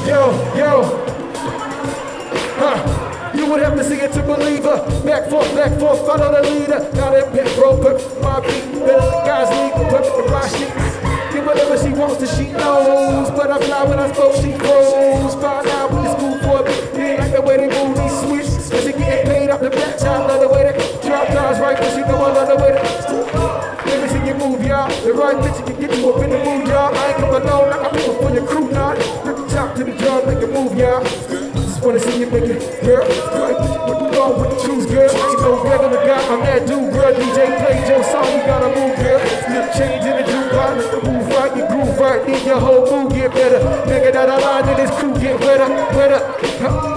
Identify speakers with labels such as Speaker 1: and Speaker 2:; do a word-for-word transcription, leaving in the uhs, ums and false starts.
Speaker 1: yo, yo. Huh. You would have to see it to believe her. Back forth, back forth, follow the leader. Now that bit broker, my beat, better the guys league, perfect the fly shit. Get whatever she wants that she knows. But I fly when I spoke, she froze. Found out with the school for me. Didn't like the way they move, these switch. Cause she getting paid off the back, child, love the way they drop guys right, but she know I love the way they. Let me see you move, y'all. The right bitch can get you up in the mood, y'all. I ain't come alone, I got people for your crew, now. Rip the top to the drum, make a move, y'all. Just wanna see you make it, girl. Right bitch, what you going with the truth, girl? I ain't no regular guy, I'm that dude, girl. D J play your song, you gotta move, girl. Look, change in the groove, right? The move right, your groove right. Then your whole move get better. Nigga, that I line, then this crew get wetter, wetter.